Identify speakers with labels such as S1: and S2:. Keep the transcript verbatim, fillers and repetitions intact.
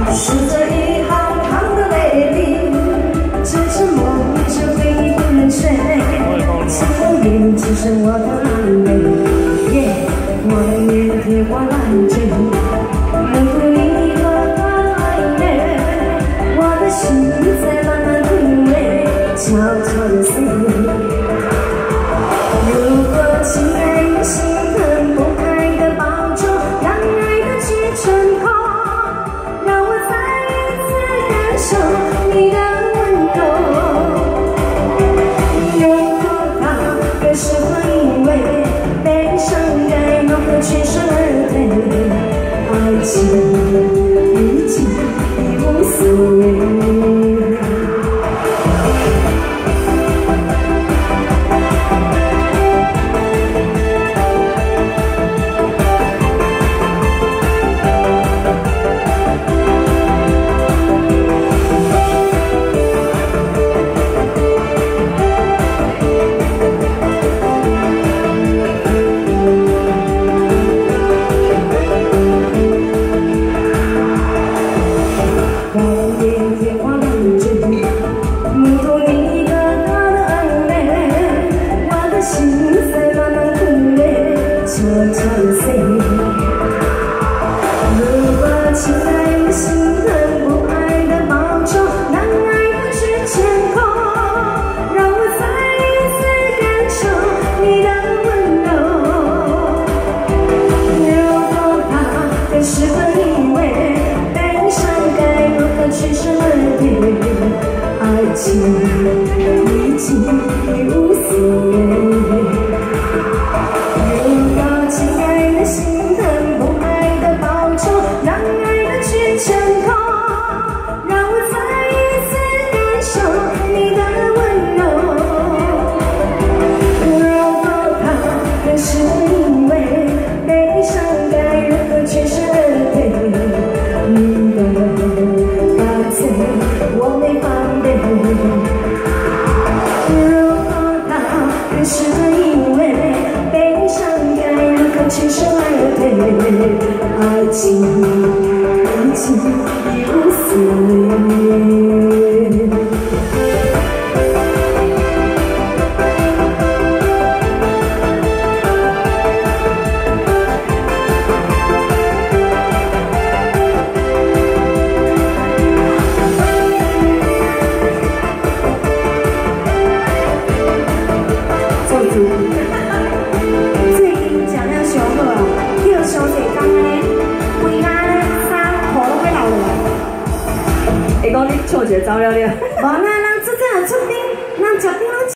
S1: 是这一行行的泪滴，这是梦，这回忆不能睡。清风里只剩我的狼狈，我也铁花难追。目睹你和他暧昧，我的心在慢慢枯萎，悄悄地碎。如果亲爱的心疼不开的抱住，让爱的去成空。 受你的温柔，如果他更适合因为悲伤该如何全身而退？爱情已经已无所谓。 如果亲爱的心疼不爱的抱住，让爱的去填空，让我再一次感受你的温柔。如果他更适合因为悲伤该如何全身而退？爱情已经已无所谓。 我没防备。如果他更适合因为悲伤该如何全身而退？爱情已经已无所谓。最近食了上好啊，叫上济工呢，规家呢衫裤拢要流落来。会讲你笑一个走了了，无那人真正出兵，人食兵拢。